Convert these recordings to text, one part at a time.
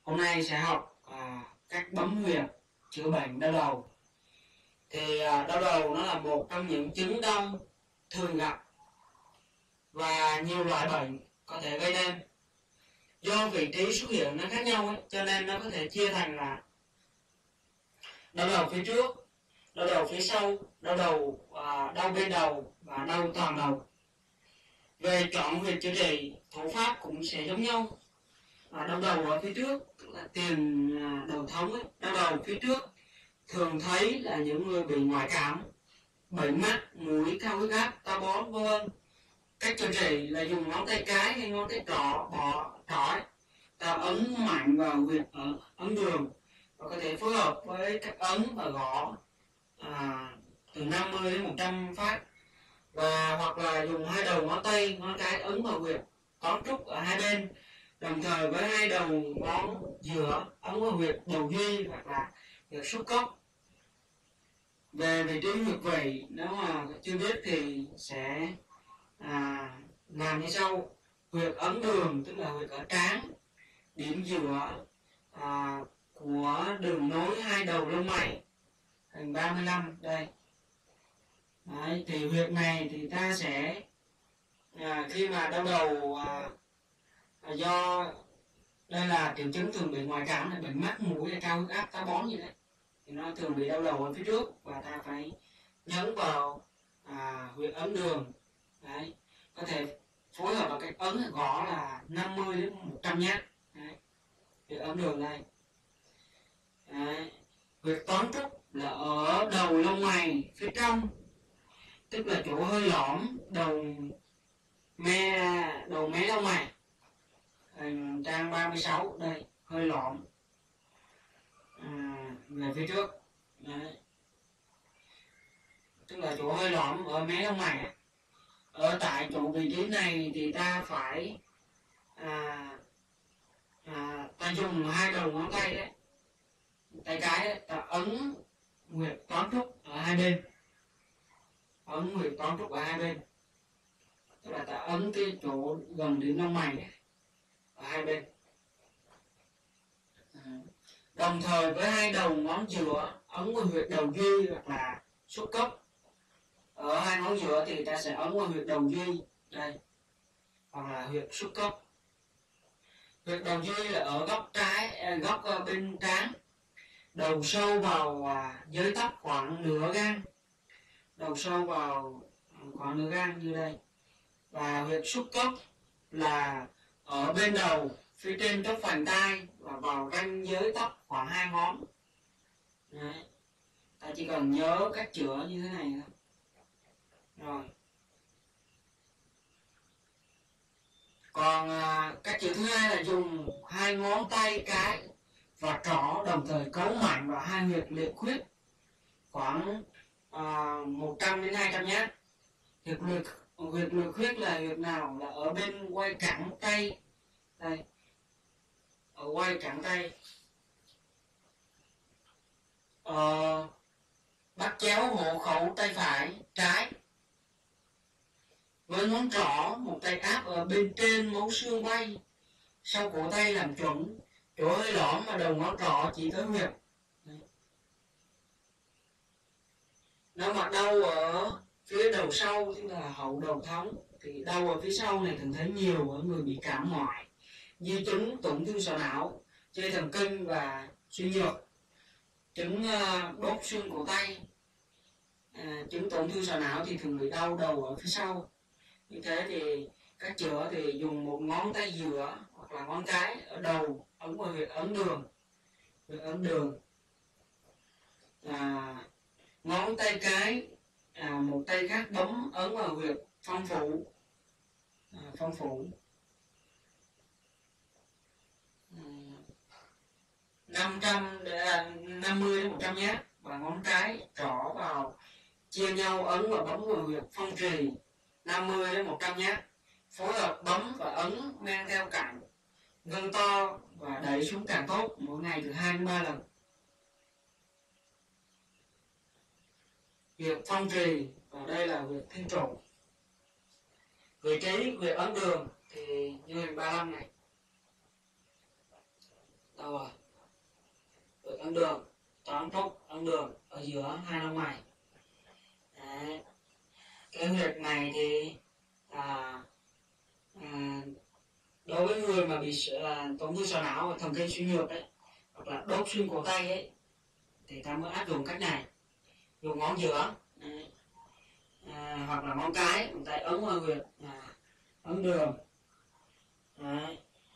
Hôm nay sẽ học cách bấm huyệt chữa bệnh đau đầu. Thì đau đầu nó là một trong những chứng đau thường gặp và nhiều loại bệnh có thể gây nên. Do vị trí xuất hiện nó khác nhau ấy, cho nên nó có thể chia thành là đau đầu phía trước, đau đầu phía sau, đau đầu đau bên đầu và đau toàn đầu. Về chọn huyệt chữa trị, thủ pháp cũng sẽ giống nhau. Đau đầu ở phía trước là tiền đầu thống ấy. Đau đầu phía trước thường thấy là những người bị ngoại cảm, bệnh mắt, mũi, cao huyết áp, táo bón, vân. Cách chữa trị là dùng ngón tay cái hay ngón tay trỏ ấy, ta ấn mạnh vào huyệt ở ấn đường và có thể phối hợp với cách ấn và gõ từ 50 đến 100 phát, và hoặc là dùng hai đầu ngón tay, ngón cái ấn vào huyệt có trúc ở hai bên, đồng thời với hai đầu ngón giữa ấn vào huyệt đầu duy hoặc là huyệt xúc cốc. Về vị trí huyệt vị, nếu mà chưa biết thì sẽ làm như sau. Huyệt ấn đường tức là huyệt ở trán, điểm giữa của đường nối hai đầu lông mày, hình 35 đây. Đấy, thì huyệt này thì ta sẽ khi mà đau đầu do đây là triệu chứng thường bị ngoại cảm, là bệnh mắt, mũi, hay cao huyết áp, táo bón gì đấy, thì nó thường bị đau đầu ở phía trước và ta phải nhấn vào huyệt ấn đường. Đấy, có thể phối hợp vào cách ấn gõ là 50 đến 100 nhát. Đấy, huyệt ấn đường đây. Đấy, huyệt toán trúc là ở đầu lông mày phía trong, tức là chỗ hơi lõm đầu mé lông mày, hình trang 36 đây, hơi lõm về phía trước. Đấy, tức là chỗ hơi lõm ở mé lông mày. Ở tại chỗ vị trí này thì ta phải ta dùng hai đầu ngón tay đấy, tay cái đấy, ta ấn huyệt toán trúc ở hai bên, ấn huyệt toán trúc ở hai bên, tức là ta ấn cái chỗ gần đến lông mày này, ở hai bên. Đồng thời với hai đầu ngón giữa ấn vào huyệt đầu duy hoặc là xúc cốc. Ở hai ngón giữa thì ta sẽ ấn vào huyệt đầu duy đây, hoặc là huyệt xúc cốc. Huyệt đầu duy là ở góc bên trán, đầu sâu vào dưới tóc khoảng nửa gang, đầu sâu vào khoảng nửa gang như đây. Và huyệt xúc cốc là ở bên đầu, phía trên chóp phành tai và vào ranh giới tóc khoảng 2 ngón. Đấy, ta chỉ cần nhớ cách chữa như thế này thôi. Rồi, còn cách chữa thứ hai là dùng hai ngón tay cái và trỏ đồng thời cấu mạnh vào hai huyệt liệt khuyết khoảng 100 đến 200 nhát. Huyệt liệt khuyết là huyệt nào? Là ở bên quai cẳng tay đây, ở quai cẳng tay, bắt chéo hộ khẩu tay phải trái, với ngón trỏ một tay áp ở bên trên mấu xương bay, sau cổ tay làm chuẩn, chỗ hơi lõm và đầu ngón trỏ chỉ tới huyệt. Nếu mà đau ở phía đầu sau, tức là hậu đầu thống, thì đau ở phía sau này thường thấy nhiều ở người bị cảm ngoại, di chứng tổn thương sọ não, dây thần kinh và suy nhược, chứng đốt xương cổ tay. Chứng tổn thương sọ não thì thường bị đau đầu ở phía sau. Như thế thì cách chữa thì dùng một ngón tay giữa hoặc là ngón cái ở đầu ấn vào huyệt ấn đường, ngón tay cái một tay khác bấm ấn vào huyệt phong phủ, 50 đến 100 nhát, và ngón cái trỏ vào chia nhau ấn và bấm vào huyệt phong trì 50 đến 100 nhát, phối hợp bấm và ấn men theo cạnh gân to và đẩy xuống càng tốt, mỗi ngày từ 2 đến 3 lần. Huyệt phong trì và đây là huyệt thiên trụ. Vị trí huyệt ấn đường thì như hình 35 này. Rồi. đâu rồi, huyệt ấn đường, toán trúc ấn đường ở giữa hai lông mày. Đấy. Cái huyệt này thì à, đối với người mà bị tổn thương sọ não và thần kinh suy nhược ấy, hoặc là đốt xương cổ tay ấy, thì ta mới áp dụng cách này, dùng ngón giữa hoặc là ngón cái mình tay ấn vào huyệt ấn đường. Đấy.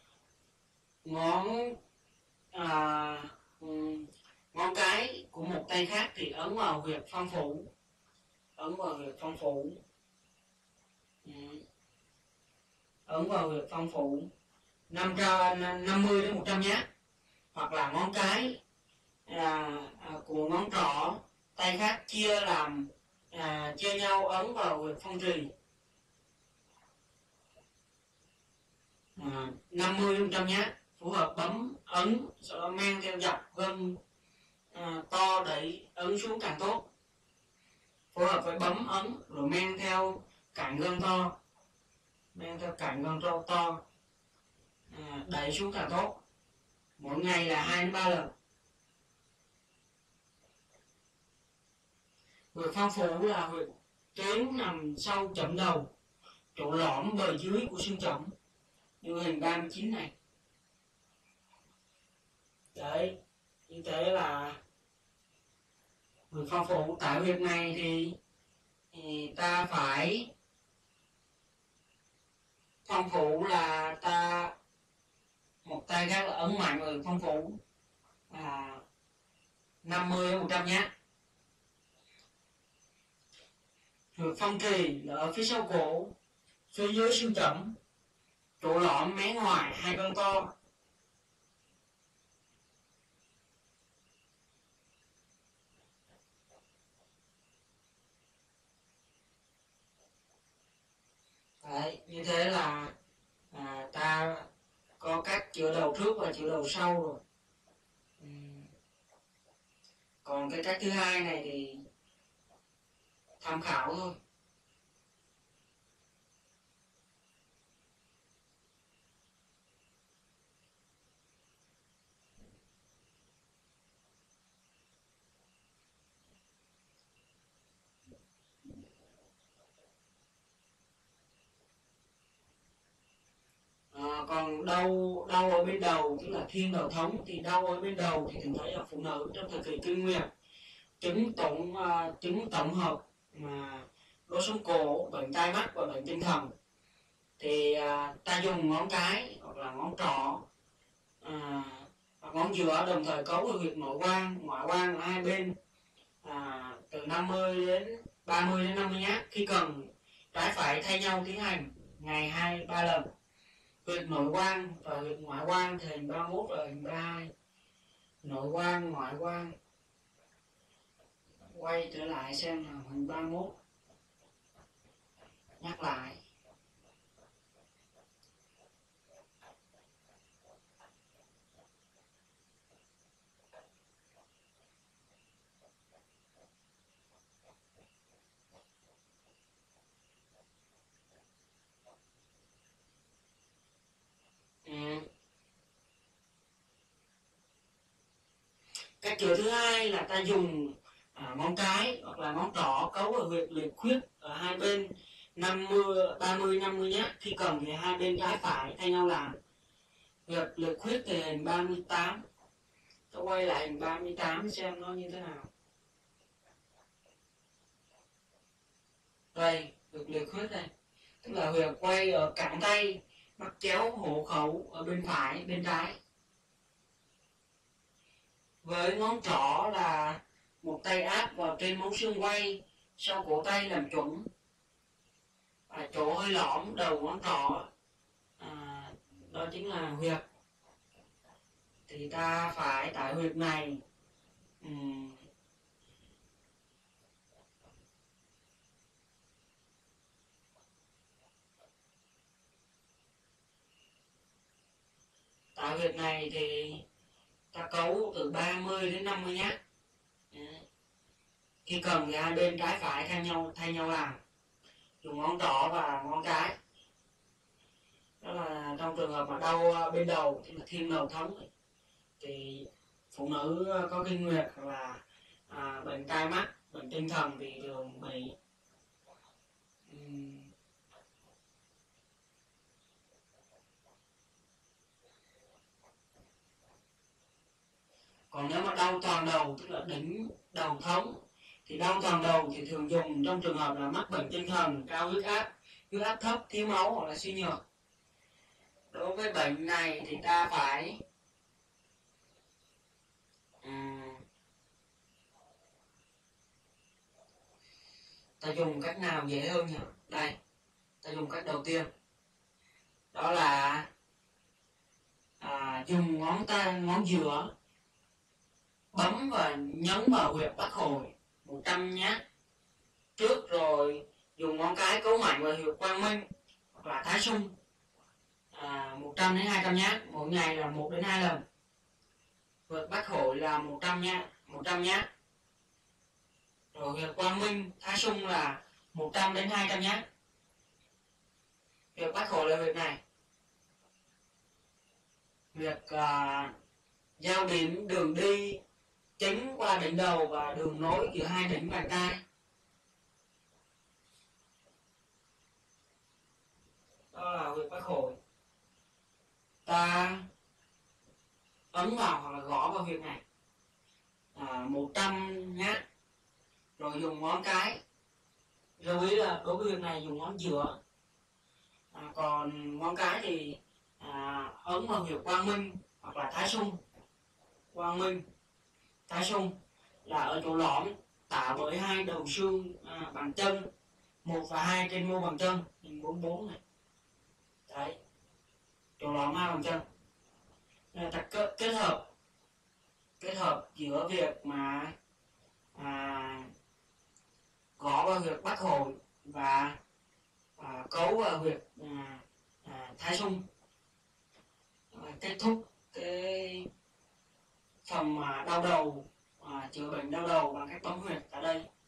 Ngón cái của một tay khác thì ấn vào huyệt phong phủ, ấn vào huyệt phong phủ. Ấn vào huyệt phong phủ 50 đến 100 nhát, hoặc là ngón cái của ngón trỏ tay khác chia nhau ấn vào huyệt phong trì 50 đến 100 nhát, phù hợp bấm ấn, sau đó men theo dọc gân to đẩy ấn xuống càng tốt, phù hợp với bấm ấn rồi men theo cạnh gân to, đẩy xuống càng tốt, mỗi ngày là 2 đến 3 lần. Huyệt phong phủ là huyệt tuyến nằm sau chẩm đầu, chỗ lõm bờ dưới của xương chẩm, như hình 39 này. Đấy, như thế là huyệt phong phủ. Tại huyệt này thì ta phải phong phủ là ta một tay khác là ấn mạnh vào phong phủ 50 đến 100 nhát. Huyệt phong trì là ở phía sau cổ, phía dưới xương chẩm, chỗ lõm mé ngoài hai gân to. Đấy, như thế là ta có cách chữa đầu trước và chữa đầu sau rồi. Còn cái cách thứ hai này thì tham khảo thôi. Còn đau ở bên đầu, tức là thiên đầu thống, thì đau ở bên đầu thì thường thấy ở phụ nữ trong thời kỳ kinh nguyệt, chứng tổng hợp đốt sống cổ, bệnh tai mắt và bệnh tinh thần, thì ta dùng ngón cái hoặc là ngón trỏ hoặc ngón giữa đồng thời cấu vào huyệt nội quan, ngoại quan ở hai bên từ 50 đến 30 đến 50 nhát, khi cần trái phải thay nhau tiến hành ngày 2-3 lần. Huyệt nội quan và huyệt ngoại quan thì hình 31 và hình 32. Nội quan, ngoại quan. Quay trở lại xem là hình 31. Nhắc lại. Cách chữa thứ hai là ta dùng ngón cái hoặc là ngón trỏ cấu ở huyệt liệt khuyết ở hai bên 30-50 nhát, khi cần thì hai bên trái phải thay nhau làm. Huyệt liệt khuyết thì hình 38. Tôi quay lại hình 38 xem nó như thế nào. Đây, huyệt liệt khuyết đây, tức là huyệt quay ở cẳng tay, mắt chéo hổ khẩu ở bên phải, bên trái. Với ngón trỏ là một tay áp vào trên móng xương quay, sau cổ tay làm chuẩn. Và chỗ hơi lõm đầu ngón trỏ đó chính là huyệt. Thì ta phải tại huyệt này tại huyệt này thì ta cấu từ 30 đến 50 nhát. Khi cần thì hai bên trái phải thay nhau làm, dùng ngón trỏ và ngón cái. Đó là trong trường hợp mà đau bên đầu, thì là thiên đầu thống, thì phụ nữ có kinh nguyệt hoặc là bệnh tai mắt, bệnh tinh thần thì thường bị còn nếu mà đau toàn đầu tức là đỉnh đầu thống, thì đau toàn đầu thì thường dùng trong trường hợp là mắc bệnh tinh thần, cao huyết áp thấp, thiếu máu hoặc là suy nhược. Đối với bệnh này thì ta phải ta dùng cách nào dễ hơn nhỉ? Đây, ta dùng cách đầu tiên, đó là dùng ngón giữa bấm và nhấn vào huyệt bắc hội 100 nhát trước, rồi dùng ngón cái cấu mạnh vào huyệt quang minh hoặc là thái sung 100 đến 200 nhát, mỗi ngày là 1 đến 2 lần. Huyệt bắc hội là 100 nhát. Rồi huyệt quang minh, thái sung là 100 đến 200 nhát. Huyệt bắc hội là huyệt này. Huyệt giao điểm đường đi chính qua đỉnh đầu và đường nối giữa hai đỉnh bàn tay. Đó là huyệt bắc hội. Ta ấn vào hoặc là gõ vào huyệt này 100 nhát, rồi dùng ngón cái, lưu ý là đối với huyệt này dùng ngón giữa, còn ngón cái thì ấn vào huyệt quang minh hoặc là thái sung. Quang minh, thái sung là ở chỗ lõm tạo bởi hai đầu xương bàn chân 1 và 2 trên mu bàn chân, hình 44 này. Đấy, chỗ lõm hai bàn chân. Ta kết hợp giữa việc mà gõ vào huyệt bắc hội và cấu vào huyệt thái sung. Kết thúc cái phần đau đầu, chữa bệnh đau đầu bằng cách bấm huyệt tại đây.